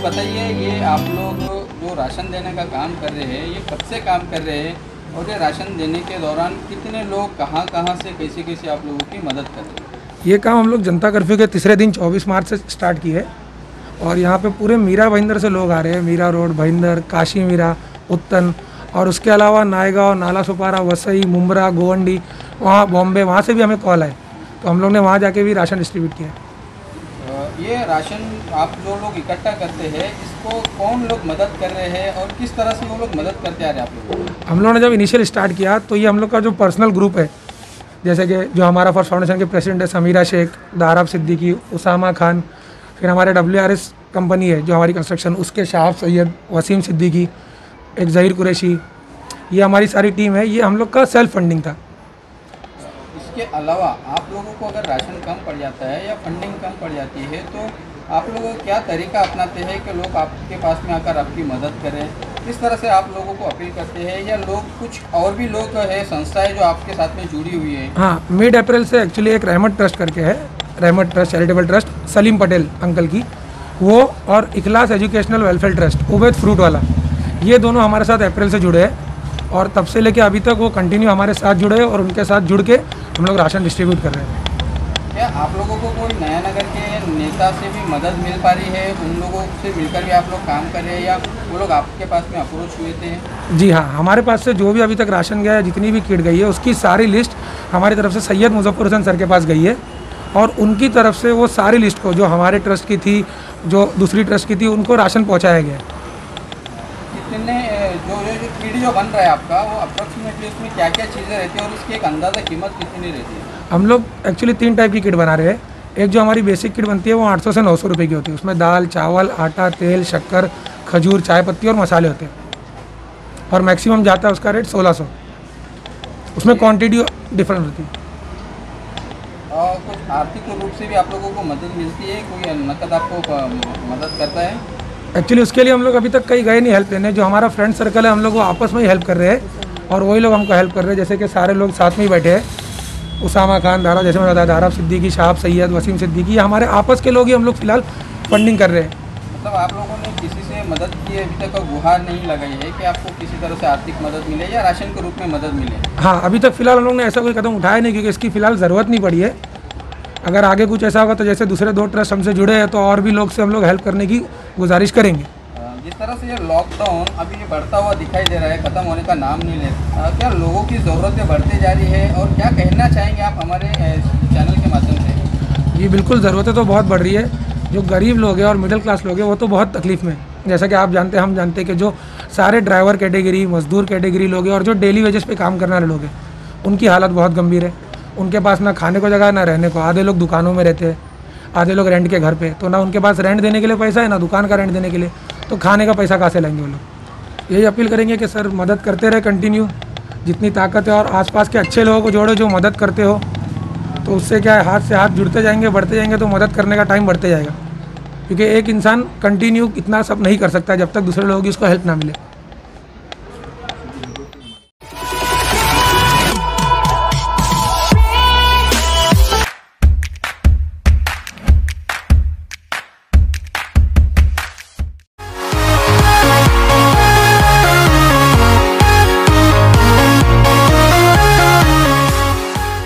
बताइए, ये आप लोग जो राशन देने का काम कर रहे हैं, ये कब से काम कर रहे हैं और ये राशन देने के दौरान कितने लोग कहाँ कहाँ से कैसे कैसे आप लोगों की मदद कर रहे हैं? ये काम हम लोग जनता कर्फ्यू के तीसरे दिन 24 मार्च से स्टार्ट किए और यहाँ पे पूरे मीरा भाईंदर से लोग आ रहे हैं। मीरा रोड, भाईंदर, काशी मीरा, उत्तन और उसके अलावा नायगांव, नाला सुपारा, वसई, मुंब्रा, गोवंडी, वहाँ बॉम्बे, वहाँ से भी हमें कॉल आए तो हम लोग ने वहाँ जाके भी राशन डिस्ट्रीब्यूट किया। ये राशन आप जो लोग इकट्ठा करते हैं, इसको कौन लोग मदद कर रहे हैं और किस तरह से वो लोग मदद करते आ रहे हैं आप लोग? हम लोगों ने जब इनिशियल स्टार्ट किया तो ये हम लोग का जो पर्सनल ग्रुप है, जैसे कि जो हमारा फर्स्ट फाउंडेशन के प्रेसिडेंट है समीरा शेख, दाराब सिद्दीकी, उसामा खान, फिर हमारे WRS कंपनी है जो हमारी कंस्ट्रक्शन, उसके शाह सैयद, वसीम सिद्दीकी, एक ज़हीर कुरैशी, ये हमारी सारी टीम है। ये हम लोग का सेल्फ फंडिंग था। इसके अलावा आप लोगों को अगर राशन कम पड़ जाता है या फंडिंग कम पड़ जाती है तो आप लोग क्या तरीका अपनाते हैं कि लोग आपके पास में आकर आपकी मदद करें? किस तरह से आप लोगों को अपील करते हैं या लोग कुछ और भी लोग है, संस्थाएं जो आपके साथ में जुड़ी हुई है? हाँ, मिड अप्रैल से एक्चुअली एक रहमत ट्रस्ट करके है, Rahmat trust charitable trust, Salim Patel uncle की, वो और Ikhlas educational welfare trust Ubaid fruit वाला, ये दोनों हमारे साथ अप्रैल से जुड़े हैं और तब से लेके अभी तक वो कंटिन्यू हमारे साथ जुड़े हैं और उनके साथ जुड़ के हम लोग राशन डिस्ट्रीब्यूट कर रहे हैं। क्या आप लोगों को कोई नया नगर के नेता से भी मदद मिल पा रही है? उन लोगों से मिलकर भी आप लोग काम कर रहे हैं या वो लोग आपके पास में अप्रोच हुए थे? जी हाँ, हमारे पास से जो भी अभी तक राशन गया है, जितनी भी किट गई है, उसकी सारी लिस्ट हमारी तरफ से सैयद मुजफ्फर हुसैन सर के पास गई है और उनकी तरफ से वो सारी लिस्ट को, जो हमारे ट्रस्ट की थी, जो दूसरी ट्रस्ट की थी, उनको राशन पहुँचाया गया। कितने जो किट जो बन रहा है आपका, वो अप्रोक्सीमेटली उसमें क्या क्या चीज़ें रहती है और उसकी एक अंदाज़ा कीमत कितनी रहती है? हम लोग एक्चुअली 3 टाइप की किट बना रहे हैं। एक जो हमारी बेसिक किट बनती है वो 800 से 900 रुपये की होती है। उसमें दाल, चावल, आटा, तेल, शक्कर, खजूर, चाय पत्ती और मसाले होते हैं और मैक्सिमम जाता है उसका रेट 1600। उसमें क्वांटिटी डिफरेंट होती है। और कुछ आर्थिक रूप से भी आप लोगों को मदद मिलती है? कोई नकद आपको मदद करता है? एक्चुअली उसके लिए हम लोग अभी तक कहीं गए नहीं हेल्प लेने। जो हमारा फ्रेंड सर्कल है, हम लोग वो आपस में ही हेल्प कर रहे हैं और वही लोग हमको हेल्प कर रहे हैं। जैसे कि सारे लोग साथ में ही बैठे हैं, उसामा खान, दारा, जैसे मैंने बताया, दाराब सिद्दीकी, शाह सैयद, वसीम सिद्दीकी, ये हमारे आपस के लोग ही हम लोग फिलहाल फंडिंग कर रहे हैं। मतलब आप लोगों ने किसी से मदद की अभी तक गुहार नहीं लगाई है कि आपको किसी तरह से आर्थिक मदद मिले या राशन के रूप में मदद मिले? हाँ, अभी तक फिलहाल हम लोग ने ऐसा कोई कदम उठाया नहीं क्योंकि इसकी फ़िलहाल ज़रूरत नहीं पड़ी है। अगर आगे कुछ ऐसा होगा तो जैसे दूसरे 2 ट्रस्ट हमसे जुड़े हैं तो और भी लोग से हम लोग हेल्प करने की गुजारिश करेंगे। जिस तरह से ये लॉकडाउन अभी ये बढ़ता हुआ दिखाई दे रहा है, ख़त्म होने का नाम नहीं लेता, क्या लोगों की ज़रूरतें बढ़ती जा रही है और क्या कहना चाहेंगे आप हमारे चैनल के माध्यम से? ये बिल्कुल ज़रूरतें तो बहुत बढ़ रही है। जो गरीब लोग हैं और मिडिल क्लास लोग हैं वो तो बहुत तकलीफ़ में हैं। जैसा कि आप जानते हैं, हम जानते हैं कि जो सारे ड्राइवर कैटेगरी, मजदूर कैटेगरी लोग हैं और जो डेली वेजेस पे काम करने वाले लोग हैं, उनकी हालत बहुत गंभीर है। उनके पास ना खाने को जगह, ना रहने को। आधे लोग दुकानों में रहते हैं, आधे लोग रेंट के घर पे, तो ना उनके पास रेंट देने के लिए पैसा है, ना दुकान का रेंट देने के लिए, तो खाने का पैसा कहाँ से लाएंगे वो लोग। यही अपील करेंगे कि सर मदद करते रहे कंटिन्यू, जितनी ताकत है, और आसपास के अच्छे लोगों को जोड़ो जो मदद करते हो, तो उससे क्या है, हाथ से हाथ जुड़ते जाएंगे, बढ़ते जाएंगे, तो मदद करने का टाइम बढ़ते जाएगा। क्योंकि एक इंसान कंटिन्यू इतना सब नहीं कर सकता जब तक दूसरे लोगों की उसको हेल्प ना मिले।